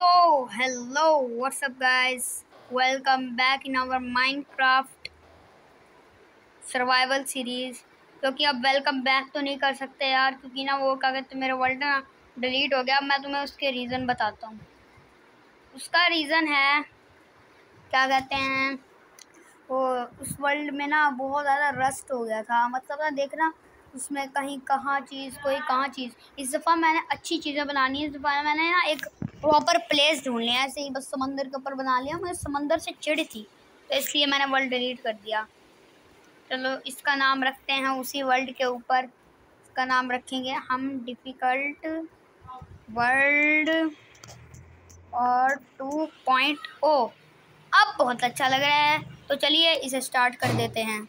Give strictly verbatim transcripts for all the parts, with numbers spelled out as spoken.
Oh, hello, what's up, guys? Welcome back in our Minecraft survival series. क्योंकि अब welcome back तो नहीं कर सकते यार, क्योंकि ना वो क्या कहते मेरा वर्ल्ड ना डिलीट हो गया। अब मैं तुम्हें उसके रीज़न बताता हूँ। उसका रीज़न है, क्या कहते हैं, वो उस वर्ल्ड में ना बहुत ज़्यादा रस्ट हो गया था। मतलब ना देखना, उसमें कहीं कहाँ चीज़ कोई कहाँ चीज़। इस दफ़ा मैंने अच्छी चीज़ें बनानी है। इस दफ़ा मैंने ना एक प्रॉपर प्लेस ढूंढ लिया। ऐसे ही बस समंदर के ऊपर बना लिया। मुझे समंदर से चिढ़ थी, तो इसलिए मैंने वर्ल्ड डिलीट कर दिया। चलो इसका नाम रखते हैं उसी वर्ल्ड के ऊपर। इसका नाम रखेंगे हम डिफ़िकल्ट वर्ल्ड और टू पॉइंट ओ। अब बहुत अच्छा लग रहा है, तो चलिए इसे स्टार्ट कर देते हैं।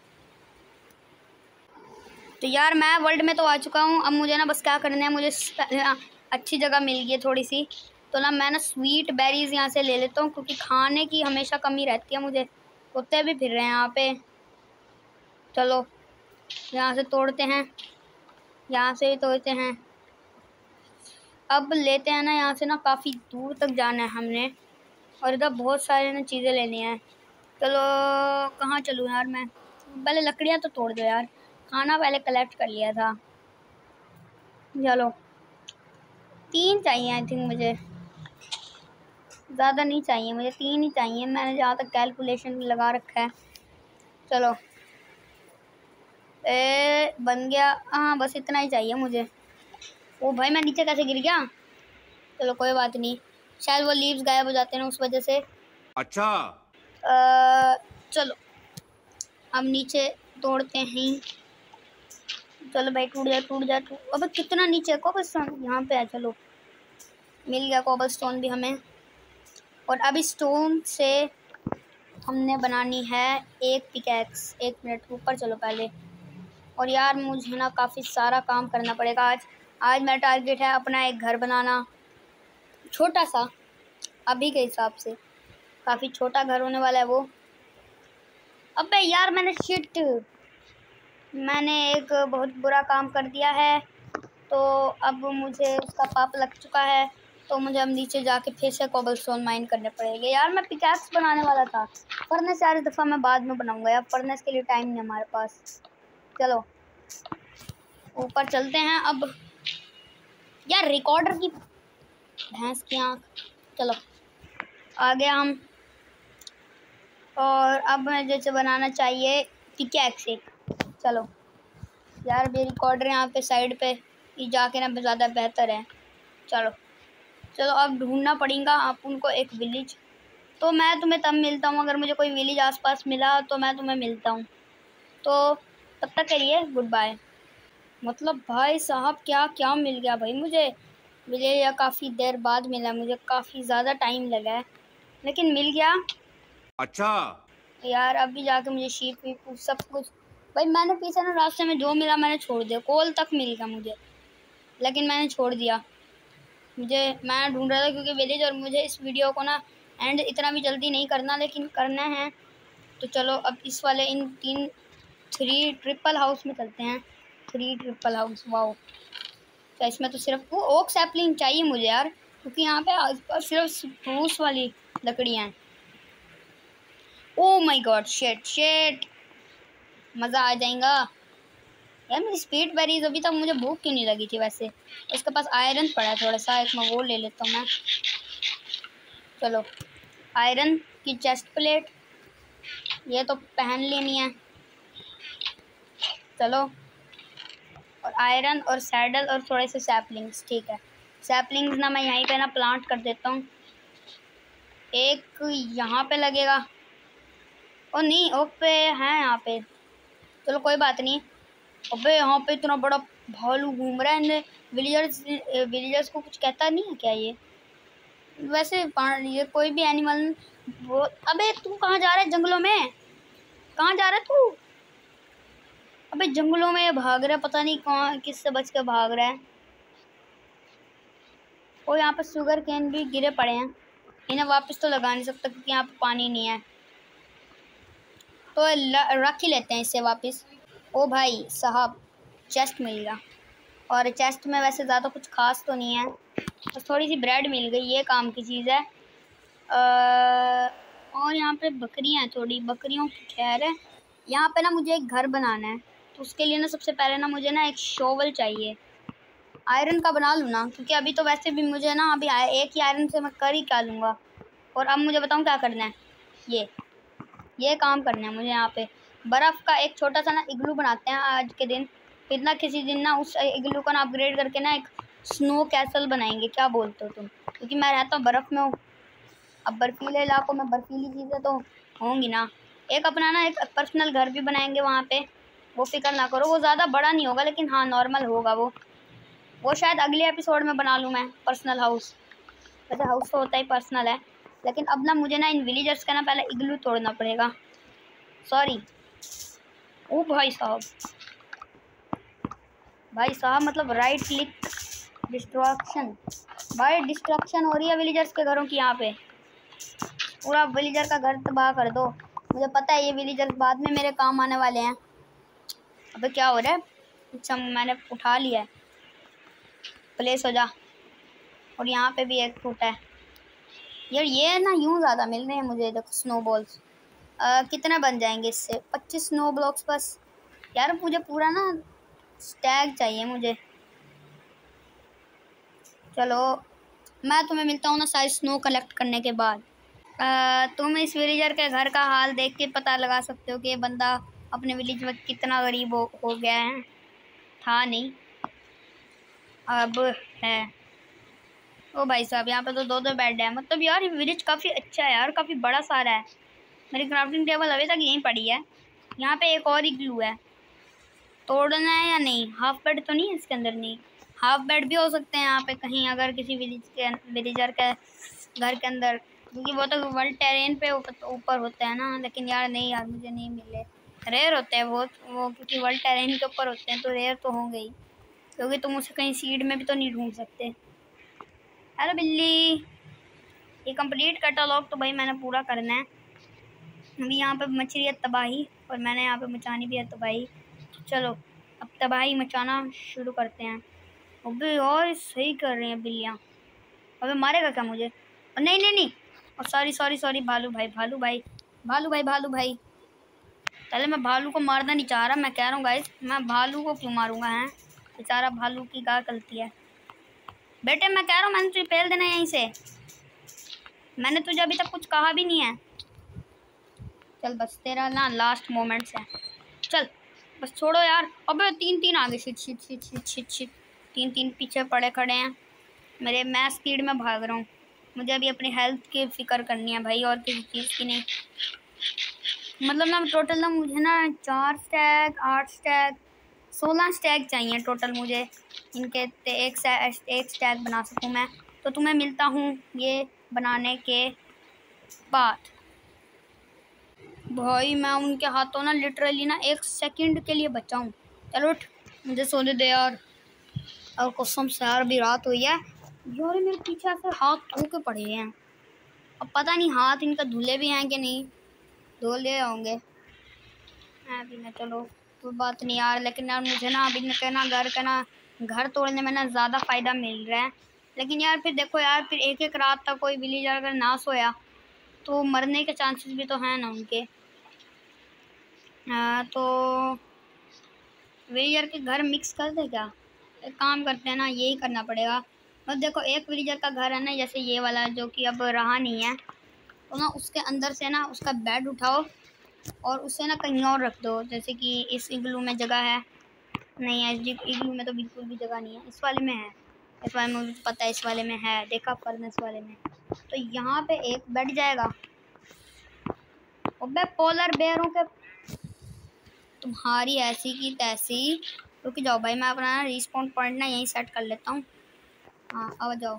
तो यार मैं वर्ल्ड में तो आ चुका हूँ। अब मुझे ना बस क्या करना है, मुझे अच्छी जगह मिल गई है थोड़ी सी, तो ना मैं ना स्वीट बेरीज यहाँ से ले लेता हूँ, क्योंकि खाने की हमेशा कमी रहती है मुझे। कुत्ते भी फिर रहे हैं यहाँ पे। चलो यहाँ से तोड़ते हैं, यहाँ से भी तोड़ते हैं। अब लेते हैं ना, यहाँ से ना काफ़ी दूर तक जाना है हमने, और इधर बहुत सारे ना चीज़ें लेनी हैं। चलो कहाँ चलूँ यार मैं? पहले लकड़ियाँ तो तोड़ दो यार, खाना पहले कलेक्ट कर लिया था। चलो तीन चाहिए आई थिंक मुझे, ज़्यादा नहीं चाहिए मुझे, तीन ही चाहिए। मैंने जहाँ तक कैलकुलेशन लगा रखा है। चलो ए बन गया। हाँ बस इतना ही चाहिए मुझे। ओ भाई मैं नीचे कैसे गिर गया? चलो कोई बात नहीं, शायद वो लीव्स गायब हो जाते हैं उस वजह से। अच्छा आ, चलो अब नीचे तोड़ते हैं। चलो भाई टूट जा टूट जा टूट। अब कितना नीचे कोबलस्टोन यहाँ पे है। चलो मिल गया कोबलस्टोन भी हमें। और अब इस स्टोन से हमने बनानी है एक पिकैक्स। एक मिनट ऊपर चलो पहले। और यार मुझे ना काफ़ी सारा काम करना पड़ेगा आज। आज मेरा टारगेट है अपना एक घर बनाना, छोटा सा अभी के हिसाब से। काफ़ी छोटा घर होने वाला है वो। अबे यार मैंने शिट मैंने एक बहुत बुरा काम कर दिया है, तो अब मुझे उसका पाप लग चुका है। तो मुझे अब नीचे जाके फिर से कोबलस्टोन माइन करने पड़ेंगे। यार मैं पिकैक्स बनाने वाला था, फर्नेस यार इस दफ़ा मैं बाद में बनाऊंगा यार, फर्नेस के लिए टाइम नहीं हमारे पास। चलो ऊपर चलते हैं अब। यार रिकॉर्डर की भैंस की आँख। चलो आ गया हम। और अब मैं जैसे बनाना चाहिए पिकैक्स एक। चलो यार भी रिकॉर्डर यहाँ पे साइड पे ही जाके ना ज़्यादा बेहतर है। चलो चलो अब ढूंढना पड़ेगा आप उनको एक विलेज। तो मैं तुम्हें तब मिलता हूँ, अगर मुझे कोई विलेज आसपास मिला तो मैं तुम्हें मिलता हूँ। तो तब तक के लिए गुड बाय। मतलब भाई साहब क्या क्या मिल गया भाई मुझे। मुझे यह काफ़ी देर बाद मिला, मुझे काफ़ी ज़्यादा टाइम लगा है, लेकिन मिल गया। अच्छा यार अभी जाके मुझे शीप वीप सब कुछ। भाई मैंने पीछे ना रास्ते में जो मिला मैंने छोड़ दिया। कोल तक मिल गया मुझे, लेकिन मैंने छोड़ दिया। मुझे मैं ढूंढ रहा था क्योंकि विलेज, और मुझे इस वीडियो को ना एंड इतना भी जल्दी नहीं करना, लेकिन करना है। तो चलो अब इस वाले इन तीन थ्री ट्रिपल हाउस में चलते हैं। Three triple house wow. तो इसमें तो सिर्फ वो ओक सैपलिंग चाहिए मुझे यार, क्योंकि यहाँ पे आसपास सिर्फ स्प्रूस वाली लकड़ियाँ हैं। ओ माय गॉड शेट शेट, मज़ा आ जाएगा यार। मेरी स्पीड बेरीज अभी तक मुझे भूख क्यों नहीं लगी थी वैसे। इसके पास आयरन पड़ा है थोड़ा सा, एक मैं वो ले लेता हूँ मैं। चलो आयरन की चेस्ट प्लेट ये तो पहन लेनी है। चलो और आयरन और सैडल और थोड़े से सैपलिंग्स। ठीक है सैपलिंग्स ना मैं यहीं पे ना प्लांट कर देता हूँ। एक यहाँ पे लगेगा, और नहीं ओक पे है यहाँ पे। चलो कोई बात नहीं। अबे यहाँ पे इतना बड़ा भालू घूम रहा है। विलेजर्स विलेजर्स को कुछ कहता नहीं है क्या ये? वैसे ये कोई भी एनिमल वो। अबे तू कहाँ जा रहा है जंगलों में? कहाँ जा रहा है तू? अबे जंगलों में ये भाग रहा है, पता नहीं कहाँ किससे बच के भाग रहा है। और यहाँ पर शुगर कैन भी गिरे पड़े हैं, इन्हें वापस तो लगा नहीं सकता क्योंकि यहाँ पे पानी नहीं है। तो रख ही लेते हैं इसे वापस। ओ भाई साहब चेस्ट मिल गया, और चेस्ट में वैसे ज़्यादा कुछ खास तो नहीं है। बस थोड़ी सी ब्रेड मिल गई, ये काम की चीज़ है। आ, और यहाँ पे बकरियाँ हैं, थोड़ी बकरियों की खैर है। यहाँ पे ना मुझे एक घर बनाना है, तो उसके लिए ना सबसे पहले ना मुझे ना एक शोवल चाहिए। आयरन का बना लूँ ना, क्योंकि अभी तो वैसे भी मुझे ना अभी एक ही आयरन से मैं कर ही क्या लूँगा। और अब मुझे बताऊँ क्या करना है। ये ये काम करना है मुझे। यहाँ पे बर्फ़ का एक छोटा सा ना इग्लू बनाते हैं आज के दिन, फिर ना किसी दिन ना उस इग्लू को ना अपग्रेड करके ना एक स्नो कैसल बनाएंगे। क्या बोलते हो तुम? क्योंकि मैं रहता हूँ बर्फ़ में हूँ, अब बर्फीले इलाकों में बर्फीली चीज़ें तो होंगी ना। एक अपना ना एक पर्सनल घर भी बनाएंगे वहाँ पे, वो फिक्र ना करो। वो ज़्यादा बड़ा नहीं होगा, लेकिन हाँ नॉर्मल होगा वो वो शायद अगले एपिसोड में बना लूँ मैं पर्सनल हाउस। वैसे हाउस तो होता ही पर्सनल है, लेकिन अब ना मुझे ना इन विलेजर्स का ना पहले इग्लू तोड़ना पड़ेगा। सॉरी ओ भाई साहब, भाई साहब मतलब राइट क्लिक डिस्ट्रक्शन। भाई डिस्ट्रक्शन हो रही है विलेजर्स के घरों की। यहाँ पे पूरा विलेजर का घर तबाह कर दो। मुझे पता है ये विलेजर्स बाद में मेरे काम आने वाले हैं। अबे क्या हो रहा है? अच्छा मैंने उठा लिया है, प्लेस हो जा। और यहाँ पे भी एक फूट है यार। ये ना यूँ ज़्यादा मिल रहे हैं मुझे। देखो स्नो बॉल्स कितने बन जाएंगे इससे? पच्चीस स्नो ब्लॉक्स बस। यार मुझे पूरा ना स्टैग चाहिए मुझे। चलो मैं तुम्हें मिलता हूँ ना सारी स्नो कलेक्ट करने के बाद। आ, तुम इस विलेजर के घर का हाल देख के पता लगा सकते हो कि ये बंदा अपने विलेज में कितना गरीब हो, हो गया है। था नहीं, अब है। ओ भाई साहब यहाँ पे तो दो दो बेड है। मतलब यार ये विलेज काफ़ी अच्छा है यार, काफ़ी बड़ा सारा है। मेरी क्राफ्टिंग टेबल अभी तक यहीं पड़ी है। यहाँ पे एक और इग्लू है, तोड़ना है या नहीं? हाफ बेड तो नहीं है इसके अंदर? नहीं, हाफ बेड भी हो सकते हैं यहाँ पे कहीं, अगर किसी विलेज के विलेजर के घर के अंदर, क्योंकि वो तो वर्ल्ड टेरेन पे ऊपर होता है ना। लेकिन यार नहीं यार, मुझे नहीं मिले। रेयर होते हैं वो वो क्योंकि वर्ल्ड टेरेन के ऊपर होते हैं, तो रेयर तो होंगे ही, क्योंकि तुम उसे कहीं सीड में भी तो नहीं ढूंढ सकते। हेलो बिल्ली, ये कंप्लीट कैटलॉग तो भाई मैंने पूरा करना है। अभी यहाँ पे मच रही है तबाही, और मैंने यहाँ पे मचानी भी है तबाही। चलो अब तबाही मचाना शुरू करते हैं। अबे और सही कर रही हैं बिल्लियाँ। अबे मारेगा क्या मुझे? और नहीं नहीं नहीं, और सॉरी सॉरी सॉरी भालू भाई, भालू भाई, भालू भाई, भालू भाई। पहले मैं भालू को मारना नहीं चाह रहा। मैं कह रहा हूँ गाइस, मैं भालू को क्यों मारूंगा? हैं बेचारा भालू की क्या गलती है? बेटे मैं कह रहा हूँ मैंने तुझे फेल देना यहीं से। मैंने तुझे अभी तक कुछ कहा भी नहीं है। चल बस तेरा ना लास्ट मोमेंट्स है, चल बस छोड़ो यार। अबे तीन तीन आ गए। Shit shit shit shit shit shit तीन तीन पीछे पड़े खड़े हैं मेरे। मैं स्पीड में भाग रहा हूँ। मुझे अभी अपनी हेल्थ की फिक्र करनी है भाई, और किसी चीज़ की नहीं। मतलब ना टोटल ना मुझे ना चार स्टैग, आठ स्टैग, सोलह स्टैग चाहिए टोटल मुझे। इनके एक एक स्टैग बना सकूँ मैं। तो तुम्हें मिलता हूँ ये बनाने के बाद। भाई मैं उनके हाथों ना लिटरली ना एक सेकंड के लिए बचाऊं। चलो उठ, मुझे सोने दे यार। और कसम से यार अभी रात हुई है यार, मेरे पीछे से हाथ धो के पड़े हैं। अब पता नहीं हाथ इनका धुले भी हैं कि नहीं, धो ले होंगे अभी मैं। चलो कोई बात नहीं यार, लेकिन यार मुझे ना अभी इनके ना घर का ना घर तोड़ने में ना ज़्यादा फ़ायदा मिल रहा है। लेकिन यार फिर देखो यार, फिर एक एक रात तक कोई विलेजर अगर ना सोया तो मरने के चांसेस भी तो हैं ना उनके। आ, तो विलेजर के घर मिक्स कर दे क्या? एक काम करते हैं ना, यही करना पड़ेगा। बस देखो एक विलेजर का घर है ना, जैसे ये वाला जो कि अब रहा नहीं है, तो ना उसके अंदर से ना उसका बेड उठाओ और उसे ना कहीं और रख दो। जैसे कि इस इग्लू में जगह है नहीं है? इस इग्लू में तो बिल्कुल भी जगह नहीं है। इस वाले में है, इस वाले में मुझे पता है, इस वाले में है, देखा फर्नेस वाले में। तो यहाँ पे एक बैठ जाएगा। अबे पोलर बेयरों के तुम्हारी ऐसी की तैसी। रुक जाओ भाई, मैं अपना रिस्पॉन्ड पॉइंट ना यहीं सेट कर लेता हूँ। हाँ आ जाओ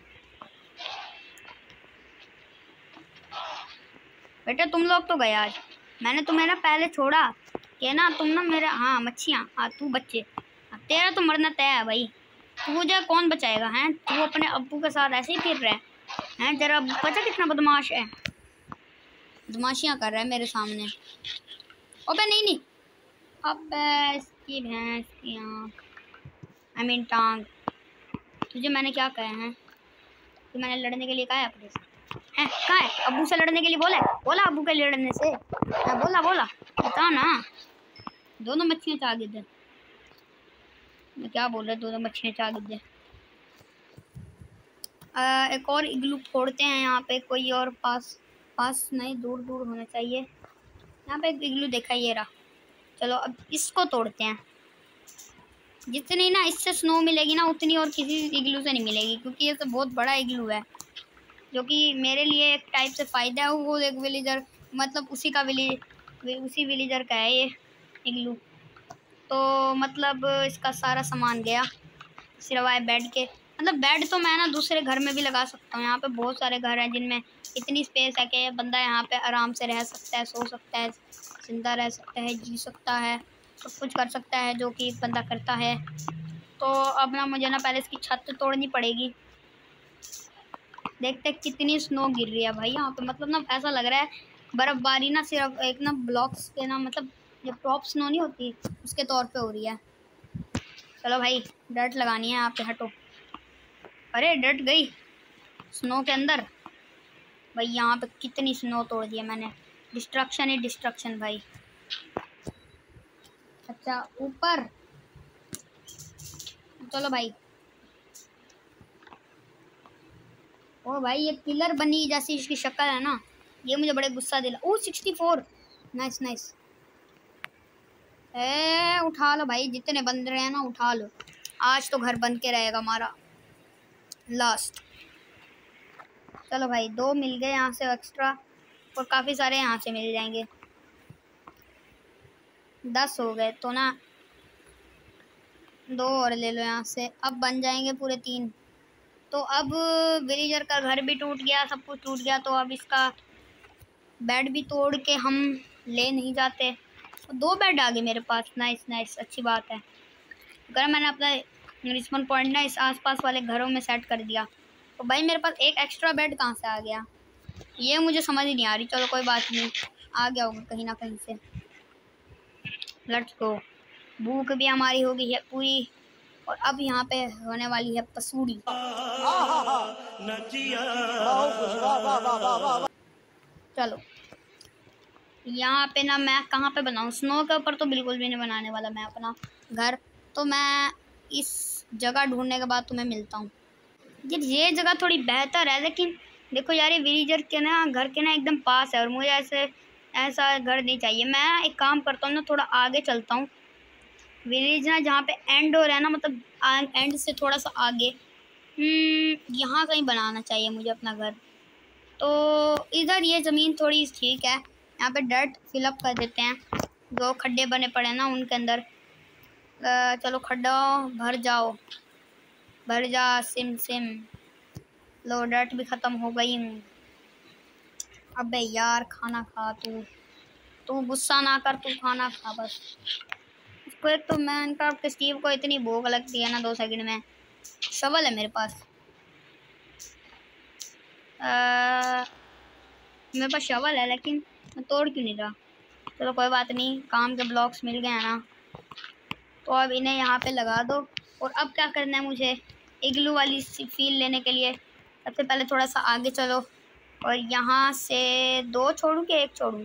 बेटा, तुम लोग तो गए आज। मैंने तुम्हें ना पहले छोड़ा कि ना तुम ना मेरे, हाँ मच्छियाँ, हाँ तू बच्चे, हाँ, तेरा तो मरना तय है भाई। तुझे कौन बचाएगा? हैं तू अपने अब्बू के साथ ऐसे ही फिर रहा है? हैं जरा पता कितना बदमाश है, बदमाशियाँ कर रहा है मेरे सामने। अबे नहीं नहीं, अब इसकी भैंस की आँख, आई मीन टांग। तुझे मैंने क्या कहा है? कि मैंने लड़ने के लिए कहा है अपने से? हैं कहाँ है? अब्बू से लड़ने के लिए बोला है? बोला अब्बू के लड़ने से? हाँ बोला बोला बता ना। दोनों मच्छियाँ चाह गई थे। मैं क्या बोल रहा, दोनों मच्छियाँ चाह गई थे। एक और इग्लू फोड़ते हैं यहाँ पे, कोई और पास पास नहीं, दूर दूर होना चाहिए। यहाँ पे एक इग्लू देखा, ये रहा। चलो अब इसको तोड़ते हैं। जितनी ना इससे स्नो मिलेगी ना, उतनी और किसी इग्लू से नहीं मिलेगी, क्योंकि ये तो बहुत बड़ा इग्लू है, जो कि मेरे लिए एक टाइप से फ़ायदा है। वो एक विलेजर, मतलब उसी का विलेज उसी विलेजर का है ये इग्लू। तो मतलब इसका सारा सामान गया सिवाय बेड के। मतलब बेड तो मैं ना दूसरे घर में भी लगा सकता हूँ। यहाँ पे बहुत सारे घर हैं जिनमें इतनी स्पेस है कि बंदा यहाँ पे आराम से रह सकता है, सो सकता है, जिंदा रह सकता है, जी सकता है, सब कुछ कर सकता है, जो कि बंदा करता है। तो अब ना मुझे ना पहले इसकी छत तोड़नी पड़ेगी। देखते कितनी स्नो गिर रही है भाई यहाँ पे। मतलब ना ऐसा लग रहा है बर्फबारी ना सिर्फ एक ना ब्लॉक्स के ना, मतलब जो टॉप स्नो नहीं होती उसके तौर पे हो रही है। चलो भाई डर्ट लगानी है यहाँ पे, हटो। अरे डर्ट गई स्नो के अंदर। भाई यहाँ पे कितनी स्नो तोड़ दी है मैंने। डिस्ट्रक्शन ही डिस्ट्रक्शन भाई। अच्छा ऊपर, चलो भाई। ओ भाई ये पिलर बनी जैसी इसकी शक्ल है ना, ये मुझे बड़े गुस्सा दिला। Oh sixty four, nice nice. ए उठा लो भाई, जितने बन रहे हैं ना उठा लो। आज तो घर बन के रहेगा हमारा लास्ट। चलो भाई दो मिल गए यहाँ से एक्स्ट्रा, और काफ़ी सारे यहाँ से मिल जाएंगे। दस हो गए तो ना, दो और ले लो यहाँ से, अब बन जाएंगे पूरे तीन। तो अब विलेजर का घर भी टूट गया, सब कुछ टूट गया। तो अब इसका बेड भी तोड़ के हम ले नहीं जाते। दो बेड आ गए मेरे पास, नाइस नाइस, अच्छी बात है। अगर मैंने अपना रिस्पॉन पॉइंट ना इस आसपास वाले घरों में सेट कर दिया, तो भाई मेरे पास एक एक्स्ट्रा बेड कहाँ से आ गया, ये मुझे समझ ही नहीं आ रही। चलो कोई बात नहीं, आ गया होगा कहीं ना कहीं से। Let's go. भूख भी हमारी हो गई है पूरी, और अब यहाँ पे होने वाली है पसूड़ी। चलो यहाँ पे ना मैं कहाँ पे बनाऊँ, स्नो के ऊपर तो बिल्कुल भी नहीं बनाने वाला मैं अपना घर। तो मैं इस जगह ढूंढने के बाद तुम्हें मिलता हूँ। ये ये जगह थोड़ी बेहतर है, लेकिन देखो यार ये विलेजर के ना घर के ना एकदम पास है, और मुझे ऐसे ऐसा घर नहीं चाहिए। मैं एक काम करता हूँ ना, थोड़ा आगे चलता हूँ। विलेज ना जहाँ पे एंड हो रहा है ना, मतलब एंड से थोड़ा सा आगे, यहाँ कहीं बनाना चाहिए मुझे अपना घर। तो इधर ये ज़मीन थोड़ी ठीक है, यहाँ पे डर्ट फिलअप कर देते हैं। दो खड्डे बने पड़े हैं ना उनके अंदर। आ, चलो खड्डा भर जाओ, भर जा सिम सिम। लो डर्ट भी ख़त्म हो गई। अबे यार खाना खा, तू तू गुस्सा ना कर, तू खाना खा बस। इसको एक तो माइनक्राफ्ट के स्टीव को इतनी भूख लगती है ना दो सेकंड में। शवल है मेरे पास, आ, मेरे पास शवल है, लेकिन मैं तोड़ क्यों नहीं रहा। चलो कोई बात नहीं, काम के ब्लॉक्स मिल गए हैं ना, तो अब इन्हें यहाँ पे लगा दो। और अब क्या करना है मुझे, इग्लू वाली फील लेने के लिए सबसे पहले थोड़ा सा आगे चलो, और यहाँ से दो छोड़ूँ कि एक छोड़ूँ।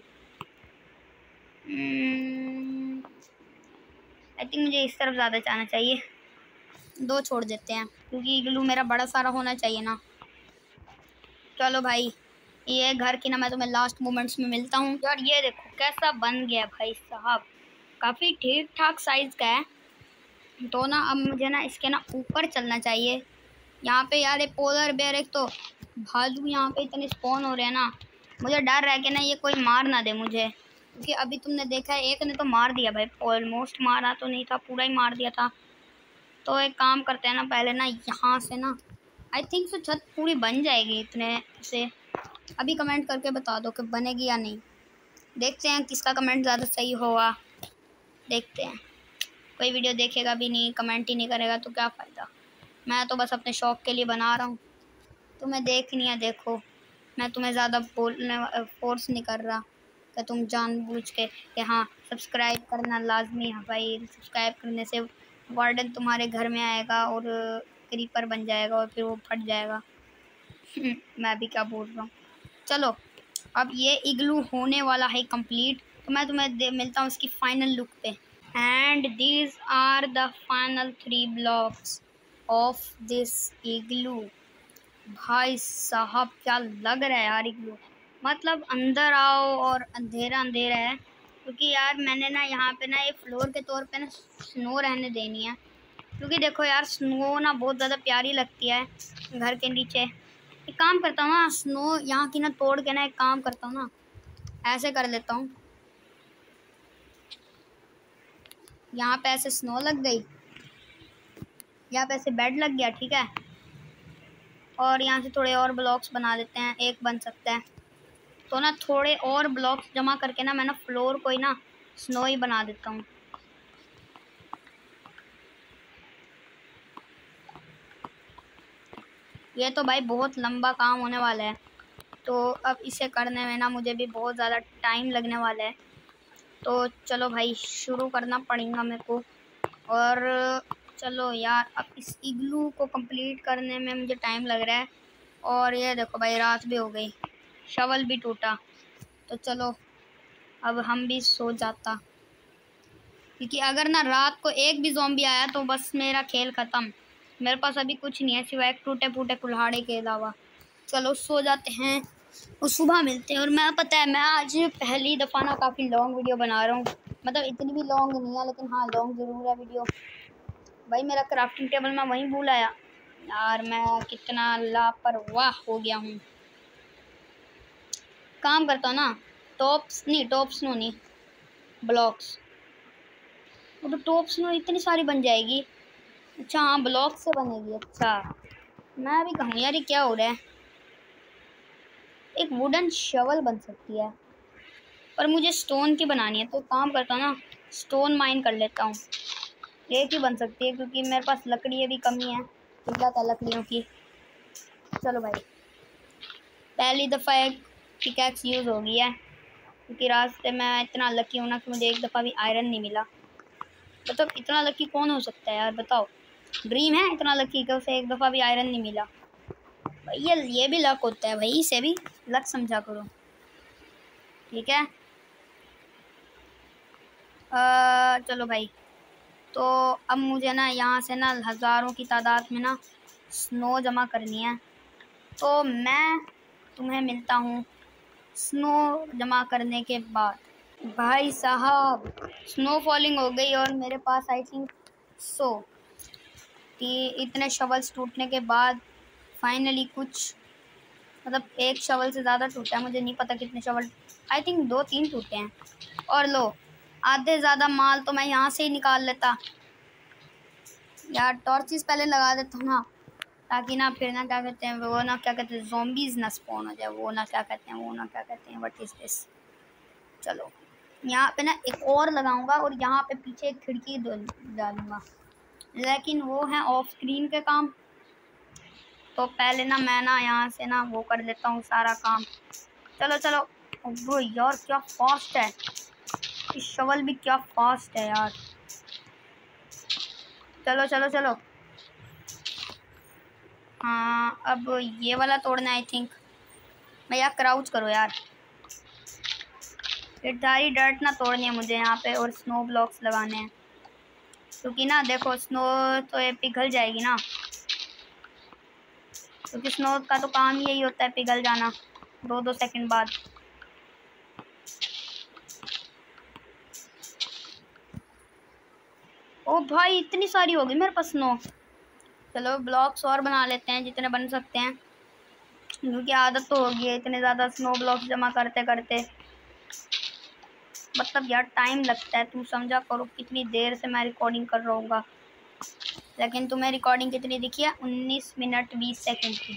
आई थिंक मुझे इस तरफ ज़्यादा जाना चाहिए, दो छोड़ देते हैं, क्योंकि इग्लू मेरा बड़ा सारा होना चाहिए ना। चलो भाई ये घर की ना मैं तुम्हें लास्ट मोमेंट्स में मिलता हूँ। यार ये देखो कैसा बन गया भाई साहब, काफ़ी ठीक ठाक साइज़ का है। तो ना अब मुझे ना इसके ना ऊपर चलना चाहिए। यहाँ पे यार एक पोलर बेयर, एक तो भालू यहाँ पे इतने स्पॉन हो रहे हैं ना, मुझे डर रहा है कि ना ये कोई मार ना दे मुझे, क्योंकि अभी तुमने देखा है एक ने तो मार दिया भाई, ऑलमोस्ट मारा तो नहीं था, पूरा ही मार दिया था। तो एक काम करते हैं ना, पहले ना यहाँ से ना आई थिंक सो छत पूरी बन जाएगी इतने से। अभी कमेंट करके बता दो कि बनेगी या नहीं, देखते हैं किसका कमेंट ज़्यादा सही होगा। देखते हैं, कोई वीडियो देखेगा भी नहीं, कमेंट ही नहीं करेगा तो क्या फ़ायदा। मैं तो बस अपने शौक़ के लिए बना रहा हूँ, तुम्हें देखनी है देखो। मैं तुम्हें ज़्यादा बोलने फोर्स नहीं कर रहा कि तुम जानबूझ के कि हाँ सब्सक्राइब करना लाजमी है भाई। सब्सक्राइब करने से वार्डन तुम्हारे घर में आएगा और क्रीपर बन जाएगा और फिर वो फट जाएगा। मैं भी क्या बोल रहा हूँ। चलो अब ये इग्लू होने वाला है कंप्लीट, तो मैं तुम्हें दे मिलता हूँ इसकी फाइनल लुक पे। And these are the final three blocks of this igloo. भाई साहब क्या लग रहा है यार इग्लू, मतलब अंदर आओ और अंधेरा अंधेरा है, क्योंकि यार मैंने ना यहाँ पे ना एक फ्लोर के तौर पे ना स्नो रहने देनी है, क्योंकि देखो यार स्नो ना बहुत ज़्यादा प्यारी लगती है घर के नीचे। एक काम करता हूँ ना, स्नो यहाँ की ना तोड़ के ना एक काम करता हूँ ना, ऐसे कर लेता हूँ, यहाँ पे ऐसे स्नो लग गई, यहाँ पे ऐसे बेड लग गया, ठीक है। और यहाँ से थोड़े और ब्लॉक्स बना देते हैं, एक बन सकता है। तो ना थोड़े और ब्लॉक्स जमा करके ना मैं ना फ्लोर को ही ना स्नो ही बना देता हूँ। ये तो भाई बहुत लंबा काम होने वाला है, तो अब इसे करने में ना मुझे भी बहुत ज़्यादा टाइम लगने वाला है। तो चलो भाई शुरू करना पड़ेगा मेरे को। और चलो यार अब इस इग्लू को कंप्लीट करने में मुझे टाइम लग रहा है। और ये देखो भाई रात भी हो गई, शवल भी टूटा। तो चलो अब हम भी सो जाता, क्योंकि अगर ना रात को एक भी ज़ॉम्बी आया तो बस मेरा खेल ख़त्म। मेरे पास अभी कुछ नहीं है सिवाय टूटे फूटे कुल्हाड़े के अलावा। चलो सो जाते हैं और सुबह मिलते हैं। और मैं पता है मैं आज पहली दफ़ा ना काफ़ी लॉन्ग वीडियो बना रहा हूँ, मतलब इतनी भी लॉन्ग नहीं है लेकिन हाँ लॉन्ग ज़रूर है वीडियो। भाई मेरा क्राफ्टिंग टेबल मैं वहीं भूल आया यार, मैं कितना लापरवाह हो गया हूँ। काम करता हूँ ना, टॉप्स नहीं टॉप्स नो नहीं ब्लॉक्स, तो टॉप्स नो इतनी सारी बन जाएगी। अच्छा हाँ ब्लॉक से बनेगी, अच्छा मैं भी कहूँ यार ये क्या हो रहा है। एक वुडन शवल बन सकती है, पर मुझे स्टोन की बनानी है, तो काम करता हूँ ना स्टोन माइन कर लेता हूँ। एक ही बन सकती है क्योंकि मेरे पास लकड़ी भी कमी है, किल्लत है लकड़ियों की। चलो भाई पहली दफ़ा एक पिकैक्स यूज़ हो गई है, क्योंकि रास्ते में इतना लकी हूँ ना कि मुझे एक दफ़ा भी आयरन नहीं मिला। मतलब तो इतना लकी कौन हो सकता है यार बताओ, ड्रीम है इतना लकी कि उसे एक दफ़ा भी आयरन नहीं मिला। ये ये भी लक होता है भाई, इसे भी लक समझा करो, ठीक है। आ, चलो भाई तो अब मुझे ना यहाँ से ना हज़ारों की तादाद में ना स्नो जमा करनी है, तो मैं तुम्हें मिलता हूँ स्नो जमा करने के बाद। भाई साहब स्नो फॉलिंग हो गई और मेरे पास आई थिंक सो कि इतने शवल्स टूटने के बाद फाइनली कुछ, मतलब एक शवल से ज़्यादा टूटा है, मुझे नहीं पता कितने शवल, आई थिंक दो तीन टूटे हैं। और लो आधे ज़्यादा माल तो मैं यहाँ से ही निकाल लेता यार, टॉर्चेस पहले लगा देता हूँ ना, ताकि ना फिर ना क्या कहते हैं वो ना क्या कहते हैं ज़ॉम्बीज़ ना स्पॉन हो जाए, वो ना क्या कहते हैं वो ना क्या कहते हैं व्हाट इज़ दिस। चलो यहाँ पे ना एक और लगाऊंगा और यहाँ पे पीछे एक खिड़की डालूंगा, लेकिन वो है ऑफ स्क्रीन के काम। तो पहले ना मैं ना यहाँ से ना वो कर लेता हूँ सारा काम। चलो चलो वो यार क्या फास्ट है, इस शवल भी क्या फास्ट है यार। चलो चलो चलो हाँ अब ये वाला तोड़ना है आई थिंक। मैं यार क्राउच करो यार, फिर सारी डर्ट ना तोड़नी है मुझे यहाँ पे और स्नो ब्लॉक्स लगाने हैं, क्योंकि ना देखो स्नो तो ये पिघल जाएगी ना, क्योंकि स्नो का तो काम यही होता है पिघल जाना दो दो सेकंड बाद। ओ भाई इतनी सारी होगी मेरे पास स्नो। चलो ब्लॉक्स और बना लेते हैं जितने बन सकते हैं, क्योंकि आदत तो होगी है इतने ज़्यादा स्नो ब्लॉक्स जमा करते करते, मतलब यार टाइम लगता है, तुम समझा करो कितनी देर से मैं रिकॉर्डिंग कर रहा हूँगा। लेकिन तुम्हें रिकॉर्डिंग कितनी दिखी है, उन्नीस मिनट बीस सेकंड की,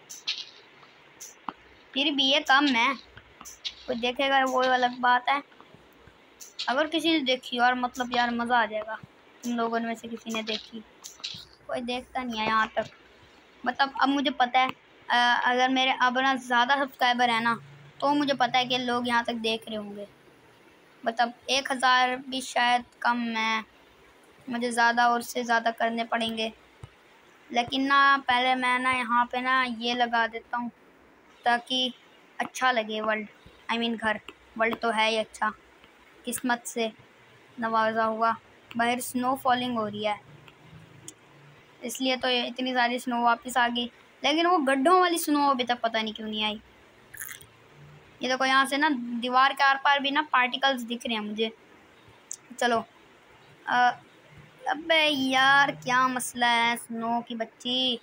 फिर भी ये कम है, कोई देखेगा वो अलग बात है। अगर किसी ने देखी और मतलब यार मज़ा आ जाएगा, तुम लोगों में से किसी ने देखी, कोई देखता नहीं है यहाँ तक। मतलब अब मुझे पता है आ, अगर मेरे अब ना ज़्यादा सब्सक्राइबर है ना, तो मुझे पता है कि लोग यहाँ तक देख रहे होंगे। मतलब एक हज़ार भी शायद कम है, मुझे ज़्यादा और से ज़्यादा करने पड़ेंगे, लेकिन ना पहले मैं ना यहाँ पे ना ये लगा देता हूँ ताकि अच्छा लगे वर्ल्ड, आई मीन घर। वर्ल्ड तो है ही अच्छा, किस्मत से नवाजा हुआ। बाहर स्नो फॉलिंग हो रही है इसलिए तो ये इतनी सारी स्नो वापस आ गई, लेकिन वो गड्ढों वाली स्नो अभी तक पता नहीं क्यों नहीं आई। ये देखो यहाँ से ना दीवार के आर पार भी ना पार्टिकल्स दिख रहे हैं मुझे। चलो आ, अबे यार क्या मसला है स्नो की बच्ची।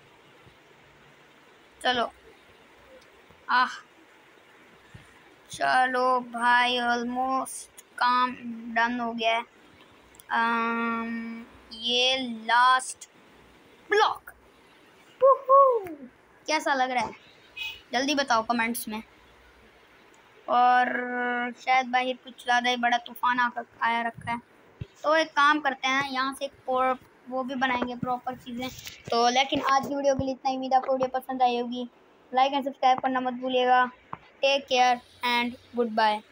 चलो आह चलो भाई ऑलमोस्ट काम डन हो गया है। आम, ये लास्ट ब्लॉक कैसा लग रहा है जल्दी बताओ कमेंट्स में। और शायद बाहर कुछ ज़्यादा ही बड़ा तूफान आकर आया रखा है, तो एक काम करते हैं यहाँ से एक वो भी बनाएंगे प्रॉपर चीज़ें। तो लेकिन आज की वीडियो के लिए इतना ही। उम्मीद आपको वीडियो पसंद आई होगी। लाइक एंड सब्सक्राइब करना मत भूलिएगा। Take care and good bye.